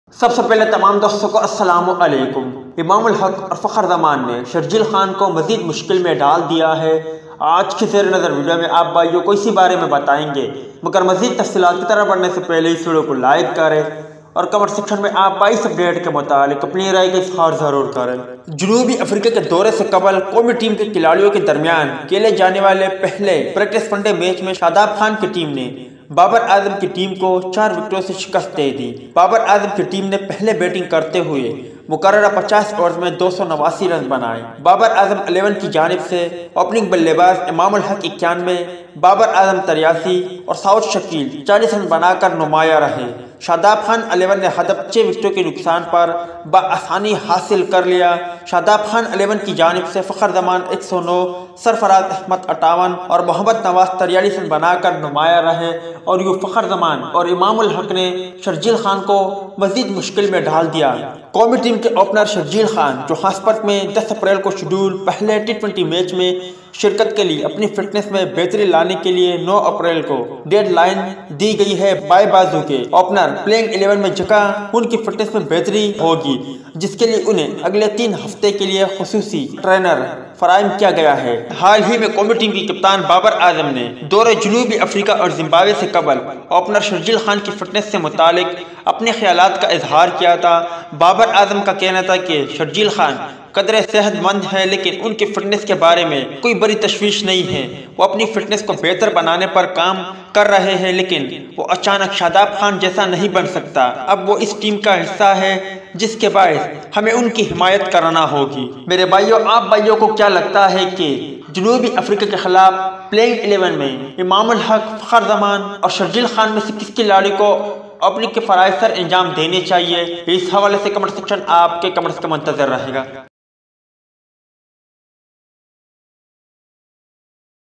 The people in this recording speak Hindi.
सबसे पहले तमाम दोस्तों को अस्सलामु अलैकुम। इमाम और फ़खर ज़मान ने शर्जील खान को मज़ीद मुश्किल में डाल दिया है। आज की ज़ेर नज़र वीडियो में आप भाइयों को इसी बारे में बताएंगे, मगर मज़ीद तफ़सीलात की तरफ बढ़ने से पहले इस वीडियो को लाइक करें और कमेंट सेक्शन में आप भाई इस अपडेट के मुतालिक अपनी राय का इज़हार ज़रूर करें। जनूबी अफ्रीका के दौरे से कबल कौमी टीम के खिलाड़ियों के दरमियान खेले जाने वाले पहले प्रैक्टिस वनडे मैच में शादाब खान की टीम ने बाबर आजम की टीम को 4 विकेटों से शिकस्त दे दी। बाबर आजम की टीम ने पहले बैटिंग करते हुए मुकर्ररा 50 ओवर में 289 रन बनाए। बाबर आजम 11 की जानिब से ओपनिंग बल्लेबाज इमाम 91, बाबर आजम 83 और साउथ शकील 40 रन बनाकर नुमाया रहे। शादाब खान 11 ने हदफ 6 विकेटों के नुकसान पर बआसानी हासिल कर लिया। शादाब खान 11 की जानिब से फ़खर ज़मान 109, सरफराज अहमद 58 और मोहम्मद नवाज 43 रन बनाकर नुमाया रहे और यूँ फ़खर ज़मान और इमाम ने शर्जील खान को मज़ीद मुश्किल में डाल दिया। कौमी टीम के ओपनर शर्जील खान जो हास्पर्ट में 10 अप्रैल को शेड्यूल पहले T20 मैच में शिरकत के लिए अपनी फिटनेस में बेहतरी लाने के लिए 9 अप्रैल को डेडलाइन दी गई है। बाएं बाजू के ओपनर प्लेइंग 11 में जगह उनकी फिटनेस में बेहतरी होगी, जिसके लिए उन्हें अगले 3 हफ्ते के लिए खुसूसी ट्रेनर फराहम किया गया है। हाल ही में कौमी टीम की कप्तान बाबर आजम ने दौरे जनूबी अफ्रीका और जिम्बाब्वे से कबल ओपनर शर्जील खान की फिटनेस से मुतालिक अपने ख्यालात का इजहार किया था। बाबर आजम का कहना था कि शर्जील खान कदरे सेहतमंद है, लेकिन उनकी फिटनेस के बारे में कोई बड़ी तशवीश नहीं है। वो अपनी फिटनेस को बेहतर बनाने पर काम कर रहे हैं, लेकिन वो अचानक शादाब खान जैसा नहीं बन सकता। अब वो इस टीम का हिस्सा है, जिसके बायस हमें उनकी हिमायत करना होगी। मेरे भाइयों, आप भाइयों को क्या लगता है कि जनूबी अफ्रीका के खिलाफ प्लेइंग 11 में इमाम फ़खर ज़मान और शर्जील खान में से किस खिलाड़ी को अपनी के फराइज सर अंजाम देने चाहिए? इस हवाले से कमेंट सेक्शन आपके कमेंट्स का मंतज़र रहेगा।